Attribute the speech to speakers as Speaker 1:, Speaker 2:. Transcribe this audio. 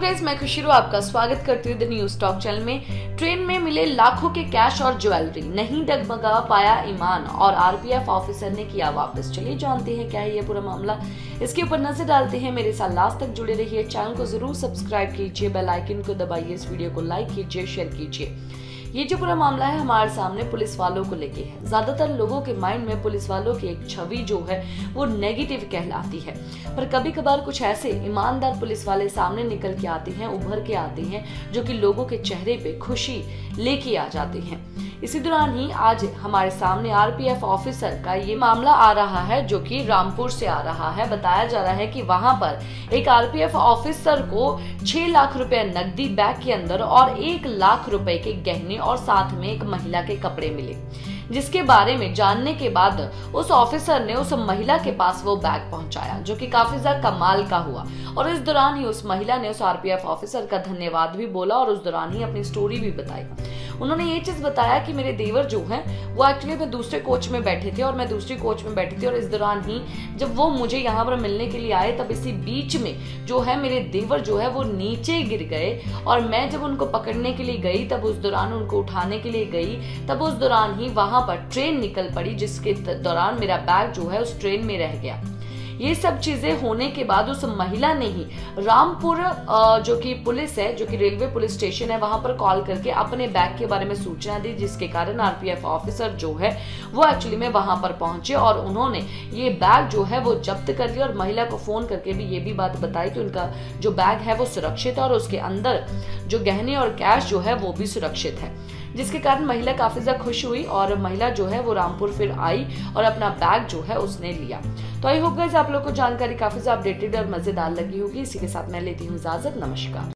Speaker 1: Guys, मैं खुशरू आपका स्वागत करती हूँ द न्यूज टॉक चैनल में। ट्रेन में मिले लाखों के कैश और ज्वेलरी, नहीं डगमगा पाया ईमान और आरपीएफ ऑफिसर ने किया वापस। चलिए जानते हैं क्या है ये पूरा मामला, इसके ऊपर नजर डालते हैं। मेरे साथ लास्ट तक जुड़े रहिए, चैनल को जरूर सब्सक्राइब कीजिए, बेल आइकन को दबाइए, इस वीडियो को लाइक कीजिए, शेयर कीजिए। ये जो पूरा मामला है हमारे सामने पुलिस वालों को लेके है। ज्यादातर लोगों के माइंड में पुलिस वालों की एक छवि जो है वो नेगेटिव कहलाती है, पर कभी कभार कुछ ऐसे ईमानदार पुलिस वाले सामने निकल के आते हैं, उभर के आते हैं, जो कि लोगों के चेहरे पे खुशी लेके आ जाते हैं। इसी दौरान ही आज हमारे सामने आरपीएफ ऑफिसर का ये मामला आ रहा है, जो कि रामपुर से आ रहा है। बताया जा रहा है कि वहां पर एक आरपीएफ ऑफिसर को 6 लाख रुपए नकदी बैग के अंदर और 1 लाख रुपए के गहने और साथ में एक महिला के कपड़े मिले, जिसके बारे में जानने के बाद उस ऑफिसर ने उस महिला के पास वो बैग पहुंचाया, जो कि काफी ज्यादा कमाल का हुआ। और इस दौरान ही उस महिला ने उस आरपीएफ ऑफिसर का धन्यवाद भी बोला और उस दौरान ही अपनी स्टोरी भी बताई। उन्होंने ये चीज बताया कि मेरे देवर जो हैं वो एक्चुअली में दूसरे कोच में बैठे थे और मैं दूसरी कोच में बैठी थी, और इस दौरान ही जब वो मुझे यहाँ पर मिलने के लिए आए, तब इसी बीच में जो है मेरे देवर जो है वो नीचे गिर गए, और मैं जब उनको पकड़ने के लिए गई, तब उस दौरान उनको उठाने के लिए गई, तब उस दौरान ही वहां पर ट्रेन निकल पड़ी, जिसके दौरान मेरा बैग जो है उस ट्रेन में रह गया। ये सब चीजें होने के बाद उस महिला ने ही रामपुर जो कि पुलिस है, जो कि रेलवे पुलिस स्टेशन है, वहां पर कॉल करके अपने बैग के बारे में सूचना दी, जिसके कारण आरपीएफ ऑफिसर जो है वो एक्चुअली में वहां पर पहुंचे और उन्होंने ये बैग जो है वो जब्त कर लिया। और महिला को फोन करके भी ये भी बात बताई कि उनका जो बैग है वो सुरक्षित है और उसके अंदर जो गहने और कैश जो है वो भी सुरक्षित है, जिसके कारण महिला काफी ज्यादा खुश हुई और महिला जो है वो रामपुर फिर आई और अपना बैग जो है उसने लिया। तो आई होप गाइस आप लोग को जानकारी काफी ज्यादा अपडेटेड और मजेदार लगी होगी। इसी के साथ मैं लेती हूँ इजाजत। नमस्कार।